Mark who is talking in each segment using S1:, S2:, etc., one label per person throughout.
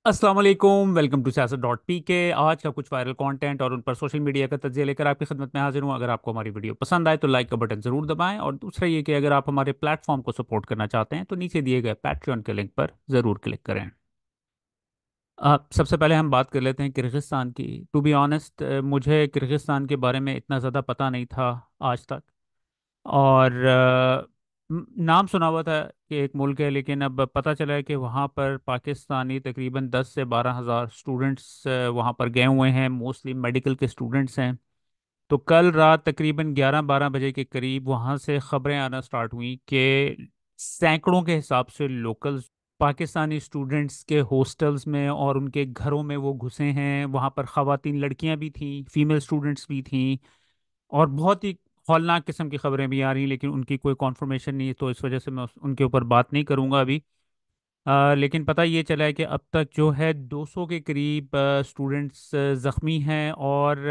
S1: अस्सलाम वालेकुम, welcome to Siasat dot P K. आज का कुछ वायरल कंटेंट और उन पर सोशल मीडिया का तज्जिया लेकर आपकी खिदमत में हाजिर हूँ। अगर आपको हमारी वीडियो पसंद आए तो लाइक का बटन ज़रूर दबाएं, और दूसरा ये कि अगर आप हमारे प्लेटफॉर्म को सपोर्ट करना चाहते हैं तो नीचे दिए गए पैट्रियन के लिंक पर ज़रूर क्लिक करें। सबसे पहले हम बात कर लेते हैं किर्गिस्तान की। टू बी ऑनेस्ट, मुझे किर्गिस्तान के बारे में इतना ज़्यादा पता नहीं था आज तक। और नाम सुना हुआ था कि एक मुल्क है, लेकिन अब पता चला है कि वहाँ पर पाकिस्तानी तकरीबन 10 से 12 हज़ार स्टूडेंट्स वहाँ पर गए हुए हैं। मोस्टली मेडिकल के स्टूडेंट्स हैं। तो कल रात तकरीबन 11-12 बजे के करीब वहाँ से खबरें आना स्टार्ट हुई कि सैकड़ों के हिसाब से लोकल्स पाकिस्तानी स्टूडेंट्स के हॉस्टल्स में और उनके घरों में वो घुसे हैं। वहाँ पर ख़वातीन लड़कियां भी थीं, फीमेल स्टूडेंट्स भी थीं, और बहुत ही हौलनाक किस्म की खबरें भी आ रही हैं, लेकिन उनकी कोई कॉन्फर्मेशन नहीं है, तो इस वजह से मैं उनके ऊपर बात नहीं करूंगा अभी। लेकिन पता ये चला है कि अब तक जो है 200 के करीब स्टूडेंट्स ज़ख्मी हैं। और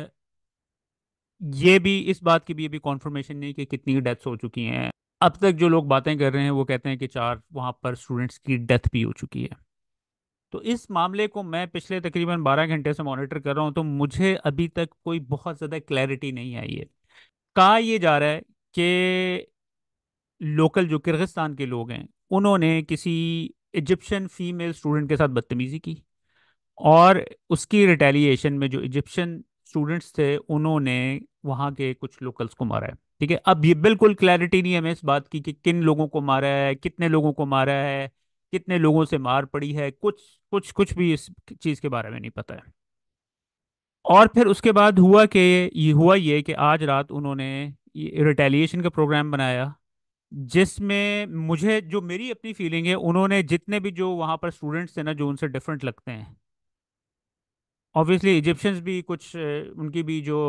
S1: ये भी इस बात की भी अभी कॉन्फर्मेशन नहीं कि कितनी डेथ्स हो चुकी हैं। अब तक जो लोग बातें कर रहे हैं वो कहते हैं कि 4 वहाँ पर स्टूडेंट्स की डेथ भी हो चुकी है। तो इस मामले को मैं पिछले तकरीबन 12 घंटे से मॉनिटर कर रहा हूँ, तो मुझे अभी तक कोई बहुत ज़्यादा क्लैरिटी नहीं आई है। कहा ये जा रहा है कि लोकल जो किर्गिस्तान के लोग हैं उन्होंने किसी इजिप्शियन फीमेल स्टूडेंट के साथ बदतमीजी की, और उसकी रिटेलिएशन में जो इजिप्शियन स्टूडेंट्स थे उन्होंने वहाँ के कुछ लोकल्स को मारा है। ठीक है, अब ये बिल्कुल क्लैरिटी नहीं है हमें इस बात की कि किन लोगों को मारा है, कितने लोगों को मारा है, कितने लोगों से मार पड़ी है। कुछ कुछ कुछ भी इस चीज़ के बारे में नहीं पता है। और फिर उसके बाद हुआ ये कि आज रात उन्होंने रिटेलिएशन का प्रोग्राम बनाया, जिसमें मुझे जो मेरी अपनी फीलिंग है, उन्होंने जितने भी जो वहाँ पर स्टूडेंट्स थे ना जो उनसे डिफरेंट लगते हैं, ऑब्वियसली इजिप्शियंस भी कुछ उनकी भी जो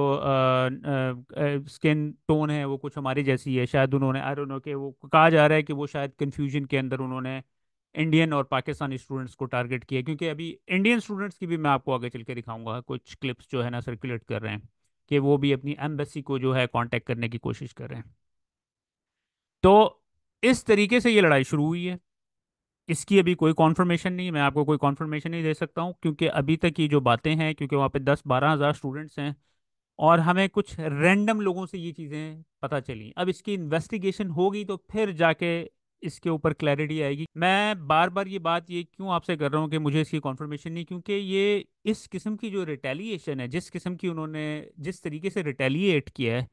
S1: स्किन टोन है वो कुछ हमारी जैसी है, शायद उन्होंने आई डोंट नो कि वो कहा जा रहा है कि वो शायद कंफ्यूजन के अंदर उन्होंने इंडियन और पाकिस्तानी स्टूडेंट्स को टारगेट किया, क्योंकि अभी इंडियन स्टूडेंट्स की भी मैं आपको आगे चल के दिखाऊंगा कुछ क्लिप्स जो है ना सर्कुलेट कर रहे हैं कि वो भी अपनी एम्बेसी को जो है कांटेक्ट करने की कोशिश कर रहे हैं। तो इस तरीके से ये लड़ाई शुरू हुई है। इसकी अभी कोई कॉन्फर्मेशन नहीं, मैं आपको कोई कॉन्फर्मेशन नहीं दे सकता हूँ, क्योंकि अभी तक की जो बातें हैं, क्योंकि वहाँ पे 10-12 हज़ार स्टूडेंट्स हैं और हमें कुछ रैंडम लोगों से ये चीज़ें पता चली। अब इसकी इन्वेस्टिगेशन होगी तो फिर जाके इसके ऊपर क्लैरिटी आएगी। मैं बार बार ये क्यों आपसे कर रहा हूँ कि मुझे इसकी कॉन्फर्मेशन नहीं, क्योंकि ये इस किस्म की जो रिटेलिएशन है, जिस किस्म की उन्होंने जिस तरीके से रिटेलिएट किया है,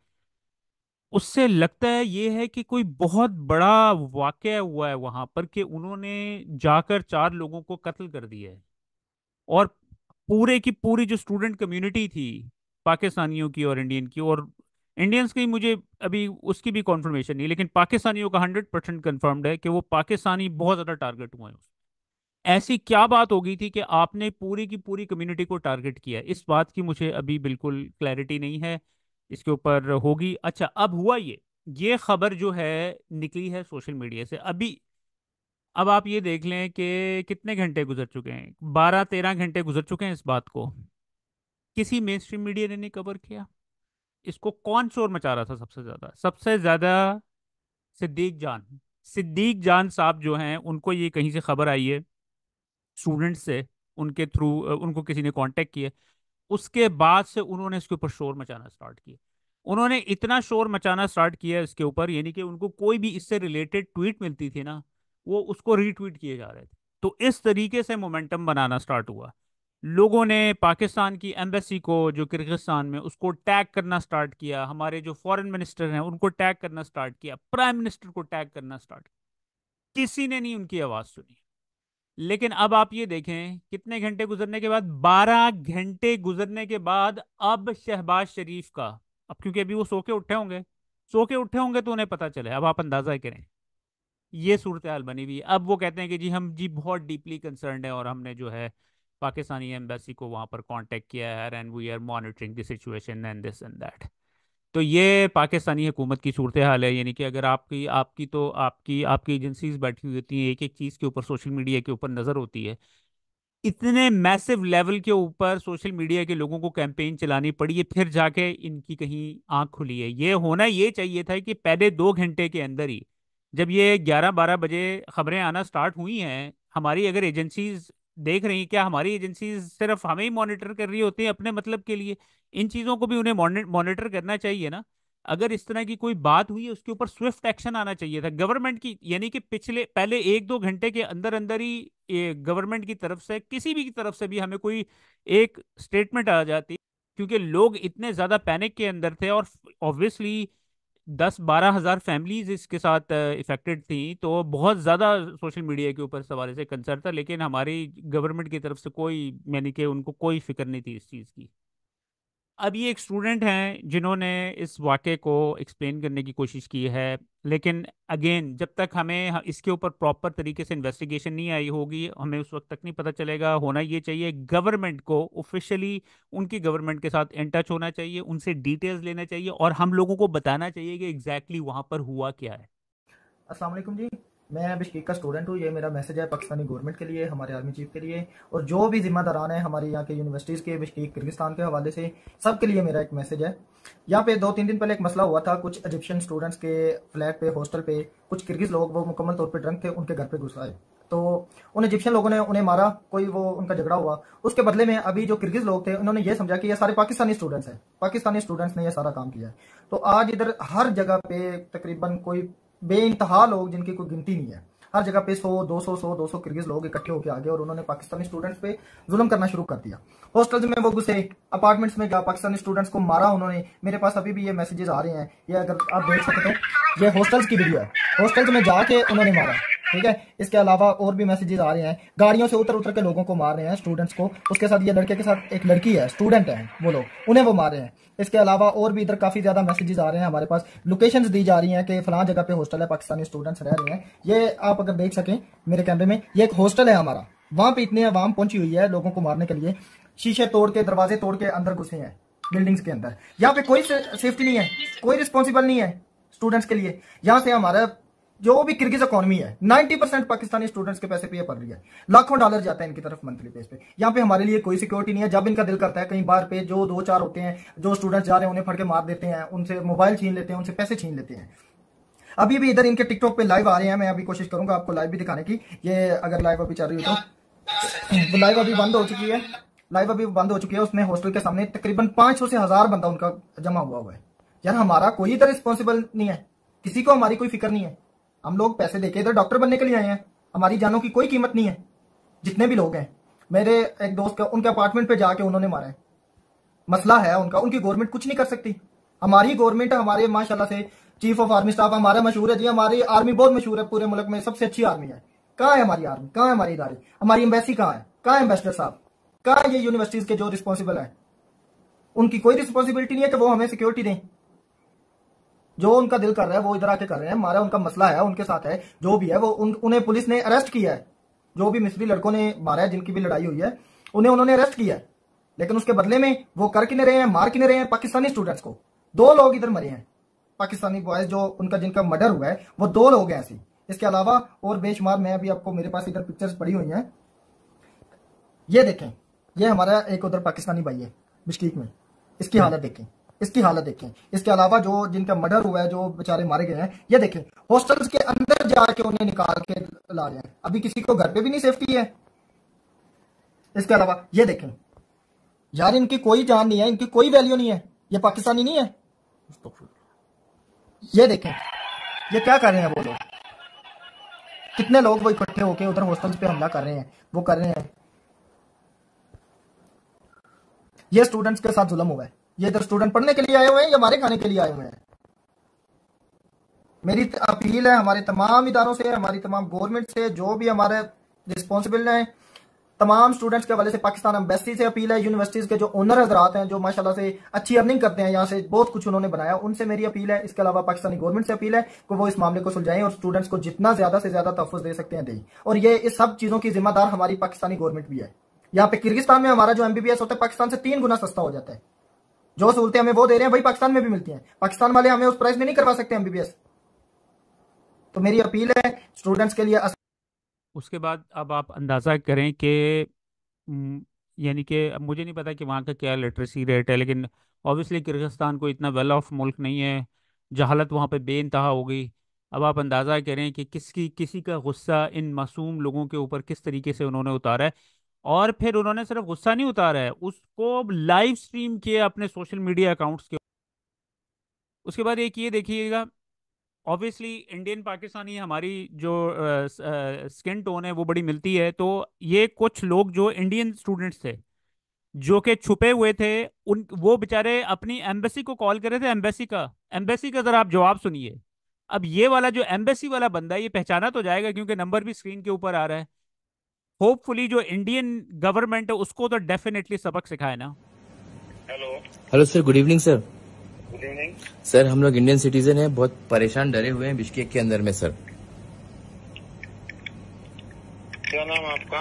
S1: उससे लगता है ये है कि कोई बहुत बड़ा वाकया हुआ है वहां पर कि उन्होंने जाकर 4 लोगों को कत्ल कर दिया है। और पूरे की पूरी जो स्टूडेंट कम्युनिटी थी, पाकिस्तानियों की और इंडियन की, और इंडियंस की मुझे अभी उसकी भी कॉन्फर्मेशन नहीं, लेकिन पाकिस्तानियों का 100% कन्फर्म्ड है कि वो पाकिस्तानी बहुत ज्यादा टारगेट हुए हैं। ऐसी क्या बात हो गई थी कि आपने पूरी की पूरी कम्युनिटी को टारगेट किया? इस बात की मुझे अभी बिल्कुल क्लैरिटी नहीं है। इसके ऊपर होगी। अच्छा, अब हुआ ये खबर जो है निकली है सोशल मीडिया से अभी। अब आप ये देख लें कि कितने घंटे गुजर चुके हैं, 12-13 घंटे गुजर चुके हैं इस बात को। किसी मेन स्ट्रीम मीडिया ने नहीं कवर किया। इसको कौन शोर मचा रहा था सबसे ज्यादा? सिद्दीक जान। सिद्दीक जान साहब जो हैं उनको ये कहीं से खबर आई है स्टूडेंट से, उनके थ्रू उनको किसी ने कांटेक्ट किया। उसके बाद से उन्होंने इसके ऊपर शोर मचाना स्टार्ट किया। उन्होंने इतना शोर मचाना स्टार्ट किया इसके ऊपर, यानी कि उनको कोई भी इससे रिलेटेड ट्वीट मिलती थी ना, वो उसको रीट्वीट किए जा रहे थे। तो इस तरीके से मोमेंटम बनाना स्टार्ट हुआ। लोगों ने पाकिस्तान की एम्बेसी को जो किर्गिस्तान में, उसको टैग करना स्टार्ट किया। हमारे जो फॉरेन मिनिस्टर हैं उनको टैग करना स्टार्ट किया, प्राइम मिनिस्टर को टैग करना स्टार्ट किया। किसी ने नहीं उनकी आवाज सुनी। लेकिन अब आप ये देखें कितने घंटे गुजरने के बाद, 12 घंटे गुजरने के बाद, अब शहबाज शरीफ का, अब क्योंकि अभी वो सो के उठे होंगे तो उन्हें पता चले। अब आप अंदाजा करें, ये सूरत हाल बनी हुई है। अब वो कहते हैं कि जी हम जी बहुत डीपली कंसर्न्ड है, और हमने जो है पाकिस्तानी एम्बेसी को वहां पर कांटेक्ट किया है, and we are monitoring the situation and this and that. तो ये पाकिस्तानी हुकूमत की सूरत हाल है। यानी कि अगर आपकी आपकी तो आपकी आपकी एजेंसीज बैठी हुई होती हैं, एक एक चीज़ के ऊपर सोशल मीडिया के ऊपर नज़र होती है। इतने मैसिव लेवल के ऊपर सोशल मीडिया के लोगों को कैंपेन चलानी पड़ी है, फिर जाके इनकी कहीं आंख खुली है। ये होना ये चाहिए था कि पहले 2 घंटे के अंदर ही, जब ये 11-12 बजे खबरें आना स्टार्ट हुई हैं, हमारी अगर एजेंसीज देख रही हैं? क्या हमारी एजेंसी सिर्फ हमें ही मॉनिटर कर रही होती है अपने मतलब के लिए? इन चीज़ों को भी उन्हें मॉनिटर करना चाहिए ना। अगर इस तरह की कोई बात हुई है उसके ऊपर स्विफ्ट एक्शन आना चाहिए था गवर्नमेंट की, यानी कि पिछले पहले 1-2 घंटे के अंदर अंदर ही गवर्नमेंट की तरफ से, किसी भी की तरफ से भी हमें कोई एक स्टेटमेंट आ जाती। क्योंकि लोग इतने ज्यादा पैनिक के अंदर थे, और ऑब्वियसली 10-12 हज़ार फैमिलीज इसके साथ इफेक्टेड थी, तो बहुत ज़्यादा सोशल मीडिया के ऊपर सवाल से कंसर्न था, लेकिन हमारी गवर्नमेंट की तरफ से कोई, यानी कि उनको कोई फिक्र नहीं थी इस चीज़ की। अब ये एक स्टूडेंट हैं जिन्होंने इस वाक़े को एक्सप्लेन करने की कोशिश की है, लेकिन अगेन जब तक हमें इसके ऊपर प्रॉपर तरीके से इन्वेस्टिगेशन नहीं आई होगी, हमें उस वक्त तक नहीं पता चलेगा। होना ये चाहिए गवर्नमेंट को ऑफिशियली उनकी गवर्नमेंट के साथ इन टच होना चाहिए, उनसे डिटेल्स लेना चाहिए, और हम लोगों को बताना चाहिए कि एग्जैक्टली वहाँ पर हुआ क्या है।
S2: अस्सलाम वालेकुम जी। मैं बिश्केक का स्टूडेंट हूँ। ये मेरा मैसेज है पाकिस्तानी गवर्नमेंट के लिए, हमारे आर्मी चीफ के लिए, और जो भी जिम्मेदारान हैं हमारे यहाँ के यूनिवर्सिटीज़ के बिश्केक किर्गिस्तान के हवाले से, सबके लिए मेरा एक मैसेज है। यहाँ पे 2-3 दिन पहले एक मसला हुआ था। कुछ इजिप्शियन स्टूडेंट्स के फ्लैट पे, हॉस्टल पे कुछ किर्गिज लोग, वो मुकम्मल तौर पे ड्रंक थे, उनके घर पे घुस आए। तो उन इजिप्शियन लोगों ने उन्हें मारा, कोई वो उनका झगड़ा हुआ। उसके बदले में अभी जो किर्गिज लोग थे उन्होंने ये समझा कि ये सारे पाकिस्तानी स्टूडेंट्स हैं, पाकिस्तानी स्टूडेंट्स ने ये सारा काम किया है। तो आज इधर हर जगह पे तकरीबन कोई बेइंतहा लोग, जिनकी कोई गिनती नहीं है, हर जगह पे 100-200 किर्गिज लोग इकट्ठे होकर आ गए और उन्होंने पाकिस्तानी स्टूडेंट्स पे जुल्म करना शुरू कर दिया। हॉस्टल्स में वो घुसे, अपार्टमेंट्स में गया, पाकिस्तानी स्टूडेंट्स को मारा उन्होंने। मेरे पास अभी भी ये मैसेजेस आ रहे हैं, ये अगर आप देख सकते हो, ये हॉस्टल्स की वीडियो है। हॉस्टल्स में जाके उन्होंने मारा, ठीक है। इसके अलावा और भी मैसेजेस आ रहे हैं, गाड़ियों से उतर उतर के लोगों को मार रहे हैं, स्टूडेंट्स को। उसके साथ ये लड़के के साथ एक लड़की है, स्टूडेंट है वो लोग, उन्हें वो मार रहे हैं। इसके अलावा और भी इधर काफी ज्यादा मैसेजेस आ रहे हैं, हमारे पास लोकेशंस दी जा रही हैं कि फलां जगह पे हॉस्टल है, पाकिस्तानी स्टूडेंट्स रह रहे हैं। ये आप अगर देख सकें मेरे कैमरे में, ये एक हॉस्टल है हमारा। वहां पे इतनी आवाम पहुंची हुई है लोगों को मारने के लिए, शीशे तोड़ के, दरवाजे तोड़ के अंदर घुसे हैं बिल्डिंग्स के अंदर। यहाँ पे कोई सेफ्टी नहीं है, कोई रिस्पॉन्सिबल नहीं है स्टूडेंट्स के लिए। यहाँ से हमारा जो भी किर्गिज इकोनॉमी है, 90% पाकिस्तानी स्टूडेंट्स के पैसे पे पड़ रही है। लाखों डॉलर जाता है इनकी तरफ मंथली बेस पे। यहाँ पे हमारे लिए कोई सिक्योरिटी नहीं है। जब इनका दिल करता है, कहीं बाहर पे जो 2-4 होते हैं, जो स्टूडेंट्स जा रहे हैं, उन्हें फड़ के मार देते हैं, उनसे मोबाइल छीन लेते हैं, उनसे पैसे छीन लेते हैं। अभी भी इधर इनके टिकटॉक पे लाइव आ रहे हैं, मैं अभी कोशिश करूंगा आपको लाइव भी दिखाने की। ये अगर लाइव अभी चल रही हो तो लाइव अभी बंद हो चुकी है, लाइव अभी बंद हो चुकी है। उसमें हॉस्टल के सामने तकरीबन 500 से 1000 बंदा उनका जमा हुआ है। यार हमारा कोई इधर रिस्पॉन्सिबल नहीं है, किसी को हमारी कोई फिक्र नहीं है। हम लोग पैसे देके इधर डॉक्टर बनने के लिए आए हैं, हमारी जानों की कोई कीमत नहीं है। जितने भी लोग हैं, मेरे एक दोस्त का, उनके अपार्टमेंट पे जाके उन्होंने मारा है। मसला है उनका, उनकी गवर्नमेंट कुछ नहीं कर सकती। हमारी गवर्नमेंट, हमारे माशाल्लाह से चीफ ऑफ आर्मी स्टाफ हमारा मशहूर है जी, हमारी आर्मी बहुत मशहूर है, पूरे मुल्क में सबसे अच्छी आर्मी है। कहाँ है हमारी आर्मी, कहाँ है हमारी इदारे, हमारी एम्बेसी कहाँ है, कहाँ है एम्बेसडर साहब, कहाँ है ये यूनिवर्सिटीज के जो रिस्पॉन्सिबल है? उनकी कोई रिस्पॉन्सिबिलिटी नहीं है कि वो हमें सिक्योरिटी दें। जो उनका दिल कर रहा है वो इधर आके कर रहे हैं। हमारा उनका मसला है, उनके साथ है, जो भी है वो उन्हें पुलिस ने अरेस्ट किया है। जो भी मिस्री लड़कों ने मारा है, जिनकी भी लड़ाई हुई है, उन्होंने अरेस्ट किया है। लेकिन उसके बदले में वो कर किने रहे हैं, मार किने रहे हैं पाकिस्तानी स्टूडेंट्स को। 2 लोग इधर मरे हैं, पाकिस्तानी बॉयज, जो उनका जिनका मर्डर हुआ है वो 2 लोग हैं ऐसे। इसके अलावा और बेशुमार, मैं अभी आपको, मेरे पास इधर पिक्चर्स पड़ी हुई हैं, ये देखें। ये हमारा एक उधर पाकिस्तानी भाई है बिश्केक में, इसकी हालत देखें, इसकी हालत देखें। इसके अलावा जो जिनका मर्डर हुआ है, जो बेचारे मारे गए हैं, ये देखें। हॉस्टल्स के अंदर जाके उन्हें निकाल के ला रहे हैं, अभी किसी को घर पे भी नहीं सेफ्टी है। इसके अलावा ये देखें, यार इनकी कोई जान नहीं है, इनकी कोई वैल्यू नहीं है, ये पाकिस्तानी नहीं है। ये देखें, ये क्या कर रहे हैं वो लोग, कितने लोग वो इकट्ठे होकर उधर हॉस्टल्स पे हमला कर रहे हैं, वो कर रहे हैं। ये स्टूडेंट्स के साथ जुल्म हुआ है। ये इधर स्टूडेंट पढ़ने के लिए आए हुए हैं या मारे खाने के लिए आए हुए हैं? मेरी अपील है हमारे तमाम इदारों से, हमारी तमाम गवर्नमेंट से, जो भी हमारे रिस्पॉन्सिबल हैं, तमाम स्टूडेंट्स के हवाले से, पाकिस्तान एम्बेसी से अपील है, यूनिवर्सिटीज के जो ओनर हजरात हैं, जो माशाल्लाह से अच्छी अर्निंग करते हैं, यहाँ से बहुत कुछ उन्होंने बनाया, उनसे मेरी अपील है। इसके अलावा पाकिस्तानी गवर्नमेंट से अपील है कि वो इस मामले को सुलझाएं और स्टूडेंट्स को जितना ज्यादा से ज्यादा तहफ़्फ़ुज़ दे सकते हैं दें। और ये इस सब चीजों की जिम्मेदार हमारी पाकिस्तानी गवर्नमेंट भी है। यहाँ पे किर्गिस्तान में हमारा जो एमबीबीएस होता है, पाकिस्तान से 3 गुना सस्ता हो जाता है। जो सहूलतें हमें वो दे रहे हैं, वही पाकिस्तान में भी मिलती हैं। पाकिस्तान वाले हमें उस प्राइस में नहीं करवा सकते एमबीबीएस। तो मेरी अपील है स्टूडेंट्स के लिए।
S1: उसके बाद अब आप अंदाज़ा करें कि यानी कि अब मुझे नहीं पता कि वहाँ का क्या लिटरेसी रेट है, लेकिन ऑब्वियसली किर्गिस्तान को इतना वेल ऑफ मुल्क नहीं है, जहालत वहाँ पे बेइंतहा हो गई। अब आप अंदाज़ा करें कि किसी का गुस्सा इन मासूम लोगों के ऊपर किस तरीके से उन्होंने उतारा है। और फिर उन्होंने सिर्फ गुस्सा नहीं उतारा है, उसको लाइव स्ट्रीम किया अपने सोशल मीडिया अकाउंट्स के। उसके बाद एक ये देखिएगा, ऑब्वियसली इंडियन पाकिस्तानी हमारी जो स्किन टोन है वो बड़ी मिलती है, तो ये कुछ लोग जो इंडियन स्टूडेंट्स थे जो कि छुपे हुए थे, उन वो बेचारे अपनी एम्बेसी को कॉल कर रहे थे। एम्बेसी का जरा आप जवाब सुनिए। अब ये वाला जो एम्बेसी वाला बंदा है, ये पहचाना तो जाएगा क्योंकि नंबर भी स्क्रीन के ऊपर आ रहा है। होपफुली जो इंडियन गवर्नमेंट है उसको तो डेफिनेटली सबक सिखाए ना।
S3: Hello.
S4: Hello sir, good evening sir.
S3: Good evening.
S4: Sir हम लोग इंडियन सिटीजन हैं, बहुत परेशान डरे हुए हैं बिश्केक के अंदर में सर।
S3: क्या नाम आपका?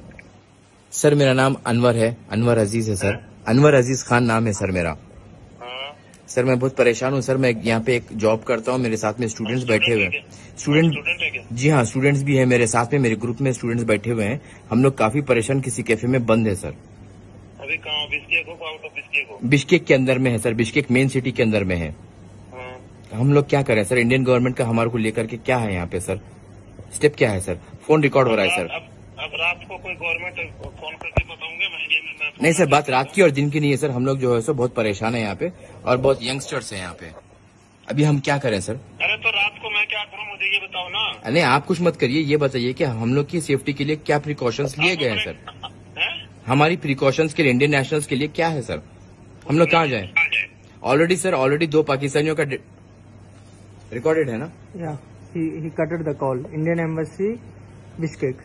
S4: सर मेरा नाम अनवर है, अनवर अजीज है सर। अनवर अजीज खान नाम है सर मेरा।
S3: हाँ।
S4: सर मैं बहुत परेशान हूँ सर। मैं यहाँ पे एक जॉब करता हूँ, मेरे साथ में स्टूडेंट्स बैठे हुए हैं।
S3: स्टूडेंट है क्या?
S4: जी हाँ, स्टूडेंट्स भी है मेरे साथ में, मेरे ग्रुप में स्टूडेंट्स बैठे हुए हैं। हम लोग काफी परेशान, किसी कैफे में बंद है सर।
S3: अभी कहाँ? बिस्केक हो? आउट ऑफ बिस्केक हो?
S4: बिश्केक के अंदर में है सर, बिश्केक मेन सिटी के अंदर में है।
S3: हाँ।
S4: हम लोग क्या करें सर? इंडियन गवर्नमेंट का हमारे को लेकर के क्या है यहाँ पे सर? स्टेप क्या है सर? फोन रिकॉर्ड हो रहा है सर।
S3: अब रात को कोई गवर्नमेंट फोन करके बताऊंगे मैं ये मैं
S4: नहीं सर, बात रात की और दिन की नहीं है सर। हम लोग जो है सो बहुत परेशान है यहाँ पे, और बहुत यंगस्टर्स हैं यहाँ पे। अभी हम क्या करें सर?
S3: अरे तो रात को मैं क्या करूँ मुझे ये बताओ ना।
S4: नहीं आप कुछ मत करिए, ये बताइए कि हम लोग की सेफ्टी के लिए क्या प्रिकॉशंस लिए गए हैं सर? हमारी प्रिकॉशंस के लिए, इंडियन नेशनल्स के लिए क्या है सर? हम लोग कहाँ जाए? ऑलरेडी सर, ऑलरेडी 2 पाकिस्तानियों का रिकॉर्डेड है ना?
S5: Yeah, he cutted the call. Indian Embassy, Bishkek.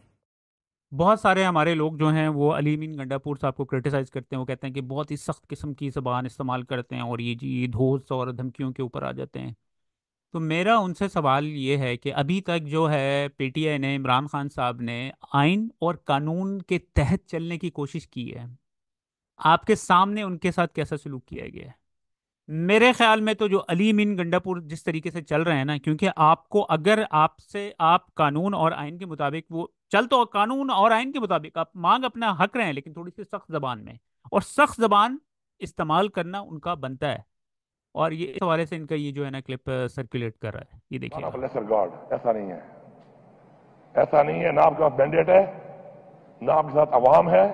S1: बहुत सारे हमारे लोग जो हैं वो अली मीन गंडापुर साहब को क्रिटिसाइज करते हैं। वो कहते हैं कि बहुत ही सख्त किस्म की ज़बान इस्तेमाल करते हैं और ये जी धोस और धमकियों के ऊपर आ जाते हैं। तो मेरा उनसे सवाल ये है कि अभी तक जो है पीटीआई ने, इमरान खान साहब ने आइन और कानून के तहत चलने की कोशिश की है, आपके सामने उनके साथ कैसा सलूक किया गया है? मेरे ख्याल में तो जो अली मीन गंडापुर जिस तरीके से चल रहे हैं ना, क्योंकि आपको अगर आपसे आप कानून और आइन के मुताबिक, वो चल तो कानून और आइन के मुताबिक आप मांग अपना हक रहे हैं, लेकिन थोड़ी सी सख्त जबान में, और सख्त जबान इस्तेमाल करना उनका बनता है। और ये इस हवाले से इनका ये जो है ना क्लिप सर्कुलेट कर रहा है, ये देखिए।
S6: लेसर गॉड, ऐसा नहीं है, ऐसा नहीं है। ना आपके पास मैंडेट है, ना आपके साथ अवाम है,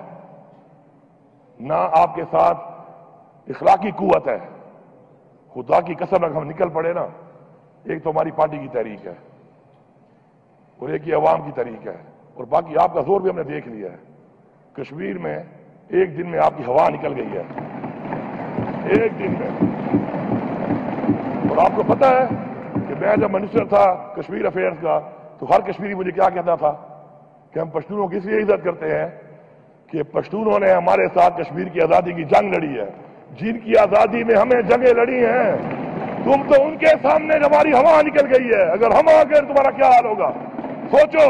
S6: ना आपके साथ इखलाकी कुव्वत है। खुदा की कसम अगर हम निकल पड़े ना, एक तो हमारी पार्टी की तहरीक है और एक ही अवाम की तहरीक है, और बाकी आपका जोर भी हमने देख लिया है। कश्मीर में एक दिन में आपकी हवा निकल गई है, एक दिन में। और आपको पता है कि मैं जब मिनिस्टर था कश्मीर अफेयर्स का, तो हर कश्मीरी मुझे क्या कहता था कि हम पश्तूनों की इसलिए इज्जत करते हैं कि पश्तूनों ने हमारे साथ कश्मीर की आजादी की जंग लड़ी है, जिनकी आजादी में हमें जंगें लड़ी हैं। तुम तो उनके सामने हमारी हवा निकल गई है, अगर हम आ गए तुम्हारा क्या हाल होगा सोचो।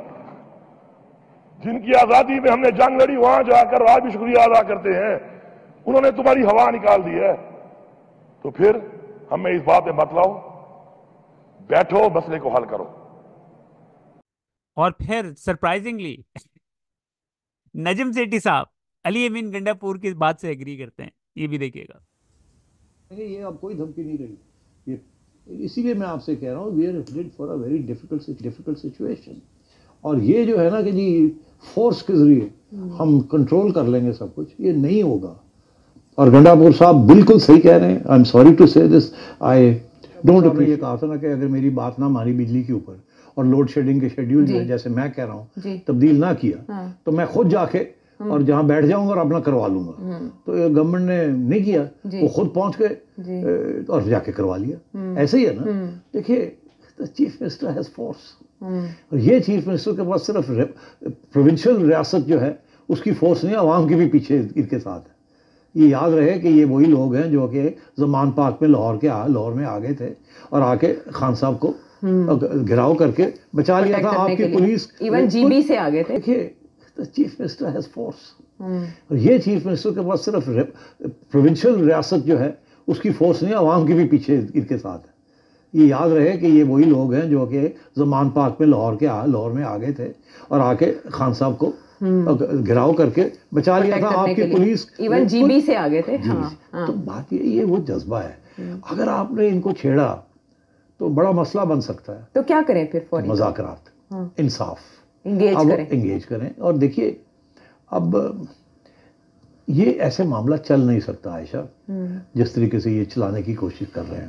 S6: जिनकी आजादी में हमने जंग लड़ी, वहां जाकर आज भी शुक्रिया अदा करते हैं, उन्होंने तुम्हारी हवा निकाल दी है। तो फिर हमें इस बात में मत लाओ, बैठो मसले को हल करो।
S1: और फिर सरप्राइजिंगली नजम सेठी साहब अली अमीन गंडापुर की बात से एग्री करते हैं, ये भी देखिएगा।
S7: ये अब कोई धमकी नहीं रही, ये इसीलिए मैं आपसे कह रहा हूँ we are headed for a very difficult situation. और ये जो है ना कि जी फोर्स के जरिए हम कंट्रोल कर लेंगे सब कुछ, ये नहीं होगा। और गंडापुर साहब बिल्कुल सही कह रहे हैं। I am sorry to say this, I don't. ये कहा था ना कि अगर मेरी बात ना मानी बिजली के ऊपर और लोड शेडिंग के शेड्यूल जो है, जैसे मैं कह रहा हूँ, तब्दील ना किया, तो मैं खुद जाके और जहां बैठ जाऊंगा और अपना करवा लूंगा। तो ये गवर्नमेंट ने नहीं किया, वो खुद पहुंच गए और जाके करवा लिया। ऐसे ही है ना। देखिए चीफ मिनिस्टर हैज फोर्स, और ये चीफ मिनिस्टर के पास सिर्फ प्रोविंशियल रियासत जो है उसकी फोर्स नहीं, अवाम के भी पीछे इनके साथ है। ये याद रहे कि ये वही लोग हैं जो कि जमान पाक में लाहौर में आ गए थे और आके खान साहब को घिराव करके बचा लिया था। आपकी पुलिस
S8: इवन जीबी से आ गए थे।
S7: देखिए चीफ मिनिस्टर हैज फोर्स, और ये चीफ मिनिस्टर के पास सिर्फ प्रोविंशियल रियासत जो है उसकी फोर्स नहीं, अवाम के भी पीछे इनके साथ है। ये याद रहे कि ये वही लोग हैं जो कि जमान पाक में लाहौर में आ गए थे और आके खान साहब को घिराव करके बचा लिया था। आपकी पुलिस
S8: इवन जीबी से आ गए थे।
S7: तो बात ये वो जज्बा है। अगर आपने इनको छेड़ा तो बड़ा मसला बन सकता है।
S8: तो क्या करें फिर?
S7: मुज़ाकरात, इंसाफ,
S8: एंगेज
S7: करें। और देखिए अब ये ऐसे मामला चल नहीं सकता आयशा, जिस तरीके से ये चलाने की कोशिश कर रहे हैं।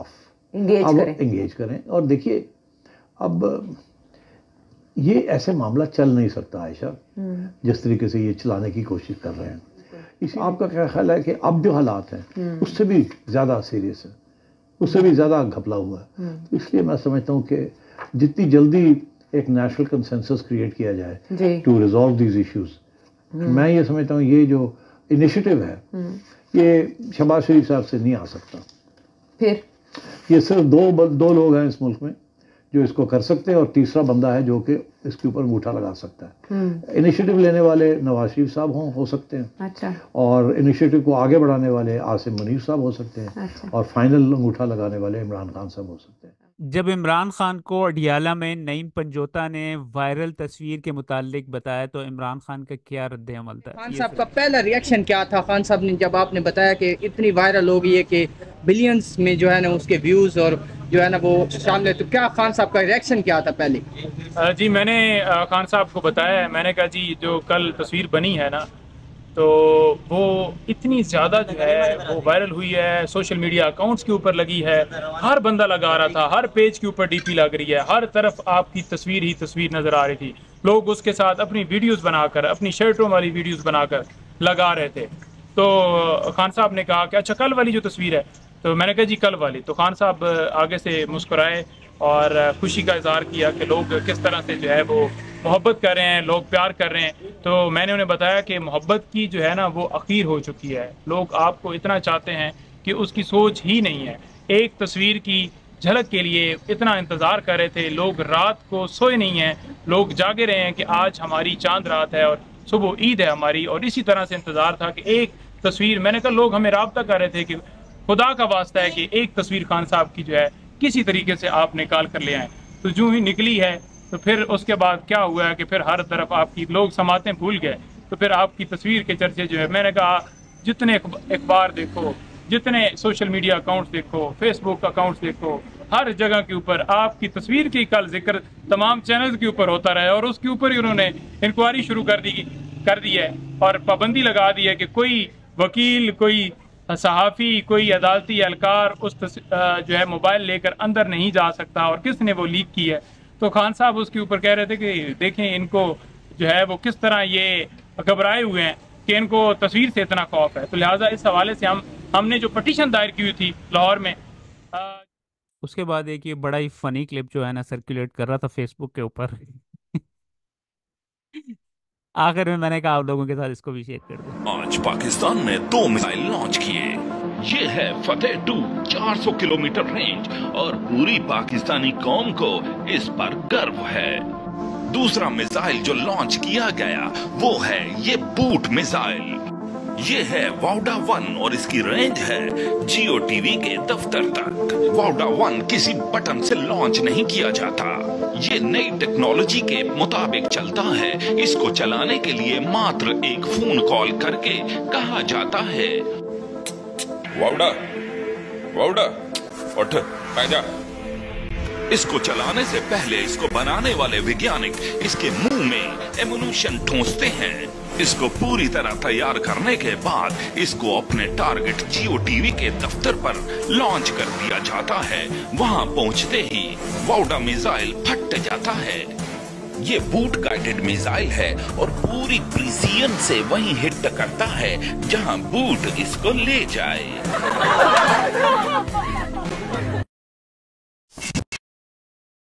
S7: एंगेज करें। और देखिए, अब ये ऐसे मामला चल नहीं सकता आयशा, जिस तरीके से ये चलाने की कोशिश कर रहे हैं। इसी आपका क्या ख्याल है कि अब जो हालात हैं उससे भी ज़्यादा सीरियस है, उससे भी ज़्यादा घपला हुआ है। तो इसलिए मैं समझता हूँ कि जितनी जल्दी एक नेशनल कंसेंसस क्रिएट किया जाए टू रिजॉल्व दीज इश्यूज, मैं ये समझता हूँ ये जो इनिशिएटिव है ये शहबाज शरीफ साहब से नहीं आ सकता।
S8: फिर
S7: ये सिर्फ दो लोग हैं इस मुल्क में जो इसको कर सकते हैं, और तीसरा बंदा है जो कि इसके ऊपर अंगूठा लगा सकता है। इनिशिएटिव लेने वाले नवाज शरीफ साहब हो सकते हैं।
S8: अच्छा।
S7: और इनिशिएटिव को आगे बढ़ाने वाले आसिम मुनीर साहब हो सकते हैं।
S8: अच्छा।
S7: और फाइनल अंगूठा लगाने वाले इमरान खान साहब हो सकते हैं।
S1: जब इमरान खान को अडियाला में नईम पंजोता ने वायरल तस्वीर के मुतालिक बताया तो इमरान खान का क्या रद्द अमल था?
S9: खान साहब का पहला रिएक्शन क्या था? खान साहब ने जब आपने बताया कि इतनी वायरल हो गई है कि बिलियंस में जो है ना उसके व्यूज़ और जो है ना वो शामिल है, तो क्या खान साहब का रिएक्शन क्या था पहले?
S10: जी मैंने खान साहब को बताया, मैंने कहा जी जो कल तस्वीर बनी है ना तो वो इतनी ज़्यादा जो है वो वायरल हुई है, सोशल मीडिया अकाउंट्स के ऊपर लगी है, हर बंदा लगा रहा था, हर पेज के ऊपर डीपी लग रही है, हर तरफ आपकी तस्वीर ही तस्वीर नज़र आ रही थी। लोग उसके साथ अपनी वीडियोस बनाकर, अपनी शर्टों वाली वीडियोस बनाकर लगा रहे थे। तो खान साहब ने कहा कि अच्छा कल वाली जो तस्वीर है, तो मैंने कहा जी कल वाली। तो खान साहब आगे से मुस्कुराए और खुशी का इजहार किया कि लोग किस तरह से जो है वो मोहब्बत कर रहे हैं, लोग प्यार कर रहे हैं। तो मैंने उन्हें बताया कि मोहब्बत की जो है ना वो अखीर हो चुकी है, लोग आपको इतना चाहते हैं कि उसकी सोच ही नहीं है। एक तस्वीर की झलक के लिए इतना इंतज़ार कर रहे थे, लोग रात को सोए नहीं हैं, लोग जागे रहे हैं कि आज हमारी चांद रात है और सुबह ईद है हमारी। और इसी तरह से इंतज़ार था कि एक तस्वीर, मैंने कहा लोग हमें राब्ता कर रहे थे कि खुदा का वास्ता है कि एक तस्वीर खान साहब की जो है किसी तरीके से आप निकाल कर ले आए। तो जो ही निकली है तो फिर उसके बाद क्या हुआ है कि फिर हर तरफ आपकी लोग समातें भूल गए, तो फिर आपकी तस्वीर के चर्चे जो है, मैंने कहा जितने अखबार देखो, जितने सोशल मीडिया अकाउंट्स देखो, फेसबुक अकाउंट्स देखो, हर जगह के ऊपर आपकी तस्वीर की कल जिक्र तमाम चैनल्स के ऊपर होता रहा और उसके ऊपर ही उन्होंने इंक्वायरी शुरू कर दी है और पाबंदी लगा दी है कि कोई वकील, कोई सहाफ़ी, कोई अदालती एहलकार उस जो है मोबाइल लेकर अंदर नहीं जा सकता और किसने वो लीक की है। तो खान साहब उसके ऊपर कह रहे थे कि देखें इनको जो है वो किस तरह ये घबराए हुए हैं कि इनको तस्वीर से इतना खौफ है। तो लिहाजा इस हवाले से हमने जो पटिशन दायर की हुई थी लाहौर में।
S1: उसके बाद एक ये बड़ा ही फनी क्लिप जो है ना सर्कुलेट कर रहा था फेसबुक के ऊपर। आखिर में मैंने कहा आप लोगों के साथ इसको भी शेयर कर दूं।
S11: आज पाकिस्तान ने 2 मिसाइल लॉन्च किए। ये है फतेह 2, 400 किलोमीटर रेंज और पूरी पाकिस्तानी कौम को इस पर गर्व है। दूसरा मिसाइल जो लॉन्च किया गया वो है ये बूट मिसाइल। ये है वाउडा 1 और इसकी रेंज है जियो टीवी के दफ्तर तक। वाउडा 1 किसी बटन से लॉन्च नहीं किया जाता, ये नई टेक्नोलॉजी के मुताबिक चलता है। इसको चलाने के लिए मात्र एक फोन कॉल करके कहा जाता है वाउडा वाउडा उठ आजा। इसको चलाने से पहले इसको बनाने वाले वैज्ञानिक इसके मुंह में एमुनेशन ठूंसते हैं। इसको पूरी तरह तैयार करने के बाद इसको अपने टारगेट जियो टीवी के दफ्तर पर लॉन्च कर दिया जाता है। वहां पहुंचते ही वाउडा मिसाइल फट जाता है। ये बूट गाइडेड मिसाइल है और पूरी प्रिसीजन से वहीं हिट करता है जहां बूट इसको ले जाए।